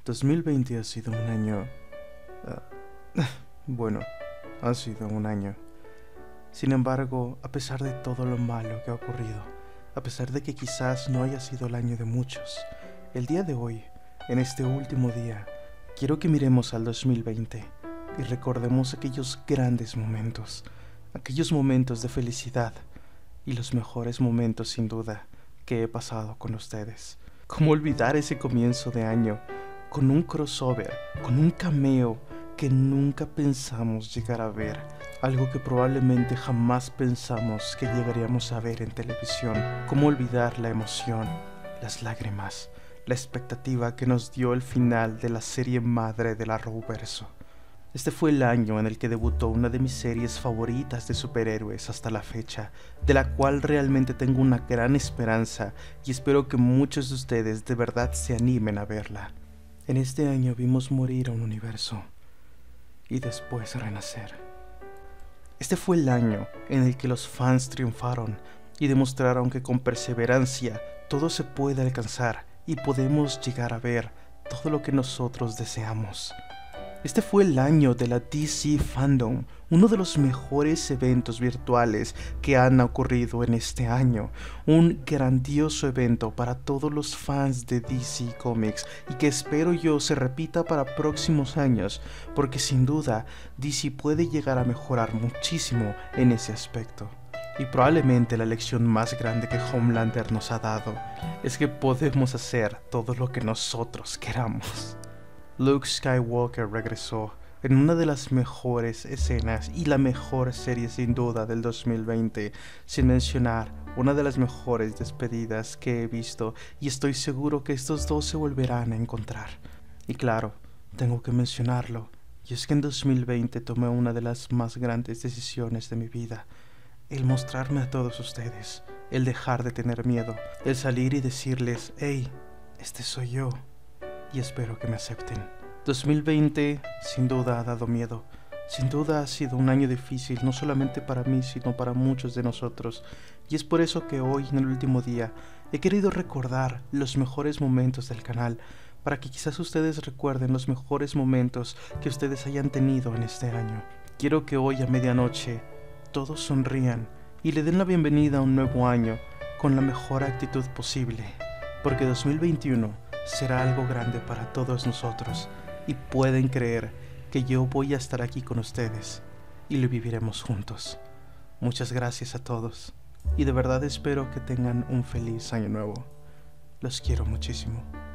2020 ha sido un año... bueno, ha sido un año. Sin embargo, a pesar de todo lo malo que ha ocurrido, a pesar de que quizás no haya sido el año de muchos, el día de hoy, en este último día, quiero que miremos al 2020 y recordemos aquellos grandes momentos, aquellos momentos de felicidad y los mejores momentos sin duda que he pasado con ustedes. ¿Cómo olvidar ese comienzo de año con un crossover, con un cameo que nunca pensamos llegar a ver? Algo que probablemente jamás pensamos que llegaríamos a ver en televisión. ¿Cómo olvidar la emoción, las lágrimas, la expectativa que nos dio el final de la serie madre del Arrowverso? Este fue el año en el que debutó una de mis series favoritas de superhéroes hasta la fecha, de la cual realmente tengo una gran esperanza y espero que muchos de ustedes de verdad se animen a verla. En este año vimos morir a un universo y después renacer. Este fue el año en el que los fans triunfaron y demostraron que con perseverancia todo se puede alcanzar y podemos llegar a ver todo lo que nosotros deseamos. Este fue el año de la DC Fandom, uno de los mejores eventos virtuales que han ocurrido en este año. Un grandioso evento para todos los fans de DC Comics y que espero yo se repita para próximos años, porque sin duda DC puede llegar a mejorar muchísimo en ese aspecto. Y probablemente la lección más grande que Homelander nos ha dado es que podemos hacer todo lo que nosotros queramos. Luke Skywalker regresó en una de las mejores escenas y la mejor serie sin duda del 2020, sin mencionar una de las mejores despedidas que he visto, y estoy seguro que estos dos se volverán a encontrar. Y claro, tengo que mencionarlo, y es que en 2020 tomé una de las más grandes decisiones de mi vida: el mostrarme a todos ustedes, el dejar de tener miedo, el salir y decirles: hey, este soy yo. Y espero que me acepten. 2020 sin duda ha dado miedo. Sin duda ha sido un año difícil, no solamente para mí, sino para muchos de nosotros. Y es por eso que hoy, en el último día, he querido recordar los mejores momentos del canal, para que quizás ustedes recuerden los mejores momentos que ustedes hayan tenido en este año. Quiero que hoy a medianoche todos sonrían y le den la bienvenida a un nuevo año con la mejor actitud posible, porque 2021 será algo grande para todos nosotros, y pueden creer que yo voy a estar aquí con ustedes y lo viviremos juntos. Muchas gracias a todos y de verdad espero que tengan un feliz año nuevo. Los quiero muchísimo.